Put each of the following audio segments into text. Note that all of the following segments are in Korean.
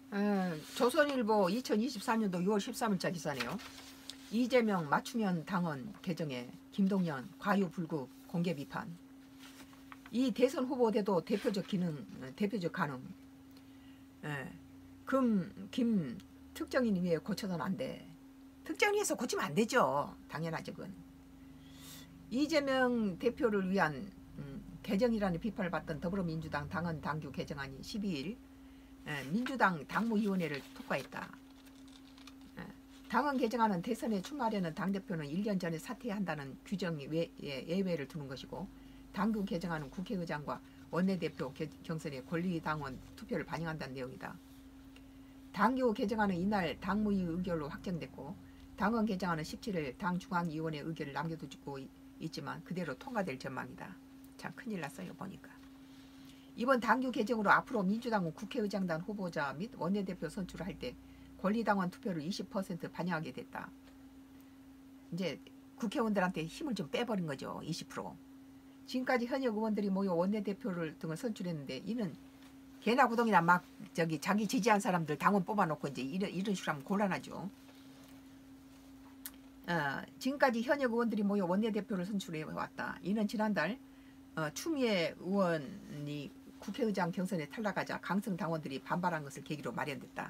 조선일보 2024년도 6월 13일자 기사네요. 이재명 맞춤형 당원 개정에 김동연 과유불급 공개 비판. 이 대선 후보 돼도 대표적 가능. 김 특정인 위에 고쳐서는 안 돼. 특정인에서 고치면 안 되죠. 당연하죠. 그건. 이재명 대표를 위한 개정이라는 비판을 받던 더불어민주당 당헌 당규 개정안이 12일 민주당 당무위원회를 통과했다. 당헌 개정안은 대선에 출마하려는 당대표는 1년 전에 사퇴해야 한다는 규정이 예외를 두는 것이고, 당규 개정안은 국회의장과 원내대표 경선의 권리당원 투표를 반영한다는 내용이다. 당규 개정안은 이날 당무위 의결로 확정됐고, 당헌 개정안은 17일 당 중앙위원회 의결을 남겨두고 있지만 그대로 통과될 전망이다. 참 큰일 났어요 보니까. 이번 당규 개정으로 앞으로 민주당은 국회의장단 후보자 및 원내대표 선출을 할 때 권리당원 투표를 20% 반영하게 됐다. 이제 국회의원들한테 힘을 좀 빼버린 거죠. 20%. 지금까지 현역 의원들이 모여 원내대표를 등을 선출했는데, 이는 개나 구덩이나 막 자기 지지한 사람들 당원 뽑아놓고 이제 이런 식으로 하면 곤란하죠. 지금까지 현역 의원들이 모여 원내대표를 선출해 왔다. 이는 지난달 추미애 의원이 국회의장 경선에 탈락하자 강성 당원들이 반발한 것을 계기로 마련됐다.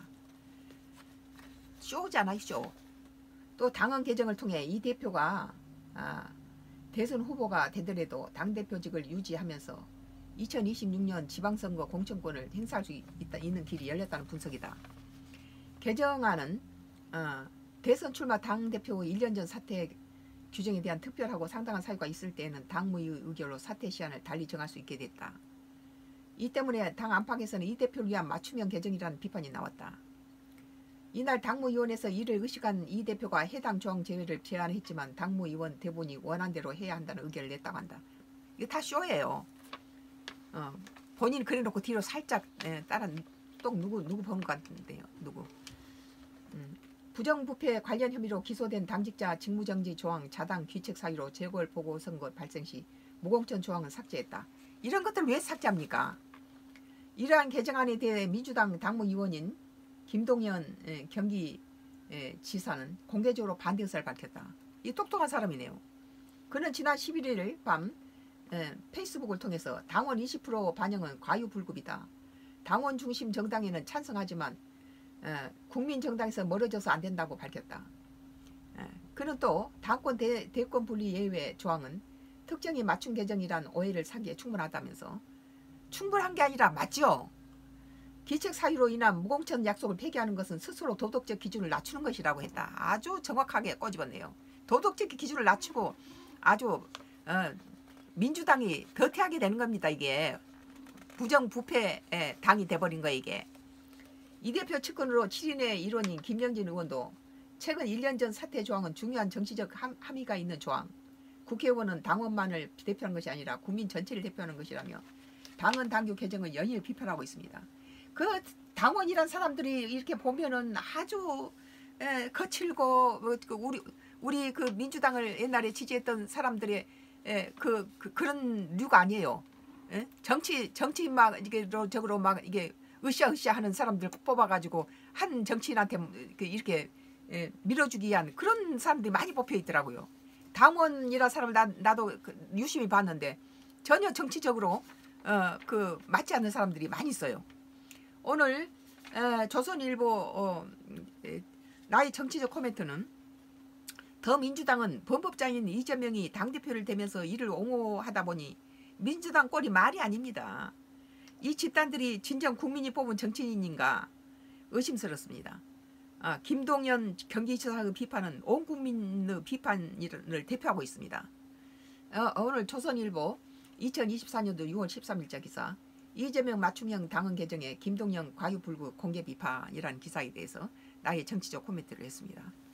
쇼잖아요, 쇼. 또 당헌 개정을 통해 이 대표가 대선 후보가 되더라도 당대표직을 유지하면서 2026년 지방선거 공천권을 행사할 수 있는 길이 열렸다는 분석이다. 개정안은 대선 출마 당대표 1년 전 사퇴 규정에 대한 특별하고 상당한 사유가 있을 때에는 당무위 의결로 사퇴 시한을 달리 정할 수 있게 됐다. 이 때문에 당 안팎에서는 이 대표를 위한 맞춤형 개정이라는 비판이 나왔다. 이날 당무위원회에서 이를 의식한 이 대표가 해당 조항 제외를 제안했지만 당무위원 대부분이 원한 대로 해야 한다는 의견을 냈다고 한다. 이거 다 쇼예요. 본인 그래놓고 뒤로 살짝 다른 또 누구 본 것 같은데요. 누구. 부정부패 관련 혐의로 기소된 당직자 직무정지 조항 자당 귀책 사유로 재벌보궐선거 발생 시 무공천 조항은 삭제했다. 이런 것들 왜 삭제합니까? 이러한 개정안에 대해 민주당 당무위원인 김동연 경기지사는 공개적으로 반대 의사를 밝혔다. 이 똑똑한 사람이네요. 그는 지난 11일 밤 페이스북을 통해서 당원 20% 반영은 과유불급이다. 당원 중심 정당에는 찬성하지만 국민정당에서 멀어져서 안 된다고 밝혔다. 그는 또 당권 대권 분리 예외 조항은 특정인 맞춤 개정이란 오해를 사기에 충분하다면서, 충분한 게 아니라 맞죠. 기책 사유로 인한 무공천 약속을 폐기하는 것은 스스로 도덕적 기준을 낮추는 것이라고 했다. 아주 정확하게 꼬집었네요. 도덕적 기준을 낮추고 아주 민주당이 더태하게 되는 겁니다. 이게 부정부패 당이 돼버린 거예요. 이게. 이 대표 측근으로 7인의 일원인 김영진 의원도 최근 1년 전 사퇴 조항은 중요한 정치적 함의가 있는 조항, 국회의원은 당원만을 대표하는 것이 아니라 국민 전체를 대표하는 것이라며 당헌 당규 개정을 연일 비판하고 있습니다. 그 당원이란 사람들이 이렇게 보면은 아주 거칠고 우리 그 민주당을 옛날에 지지했던 사람들의 그런 류가 아니에요. 정치 막 이게 저거로 막 이게 으쌰으쌰 하는 사람들 뽑아가지고 한 정치인한테 이렇게 밀어주기 위한 그런 사람들이 많이 뽑혀 있더라고요. 당원이라는 사람을 나도 유심히 봤는데 전혀 정치적으로 맞지 않는 사람들이 많이 있어요. 오늘 조선일보 나의 정치적 코멘트는, 더민주당은 범법자인 이재명이 당대표를 대면서 이를 옹호하다 보니 민주당 꼴이 말이 아닙니다. 이 집단들이 진정 국민이 뽑은 정치인인가 의심스럽습니다. 김동연 경기지사의 비판은 온 국민의 비판을 대표하고 있습니다. 오늘 조선일보 2024년도 6월 13일자 기사, 이재명 맞춤형 당헌 개정에 김동연 과유불급 공개 비판이라는 기사에 대해서 나의 정치적 코멘트를 했습니다.